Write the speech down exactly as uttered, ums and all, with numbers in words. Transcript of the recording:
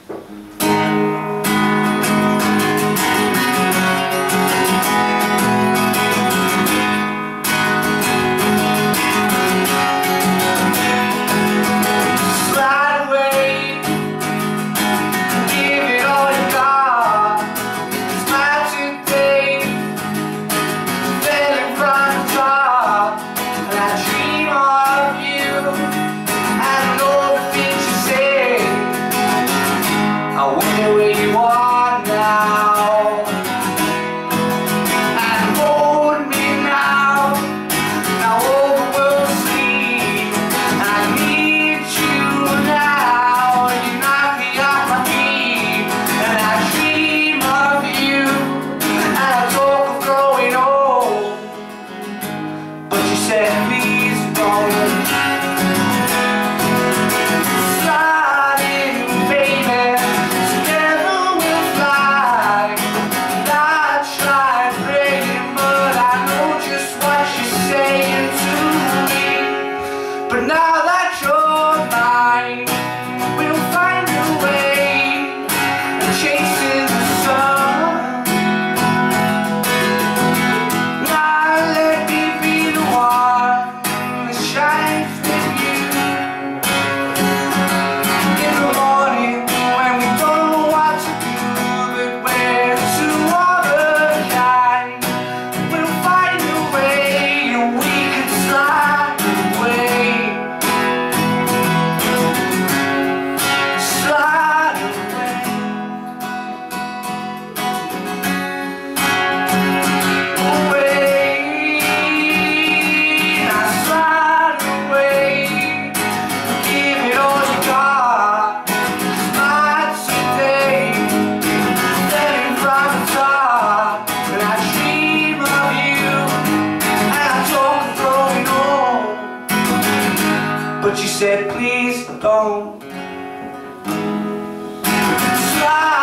But now that you're mine, we'll find a way of chasing the sun. Now let me be the one that shines with you in the morning when we don't know what to do, but we're two of a kind. We'll find a way and we can slide away. But you said please don't slide.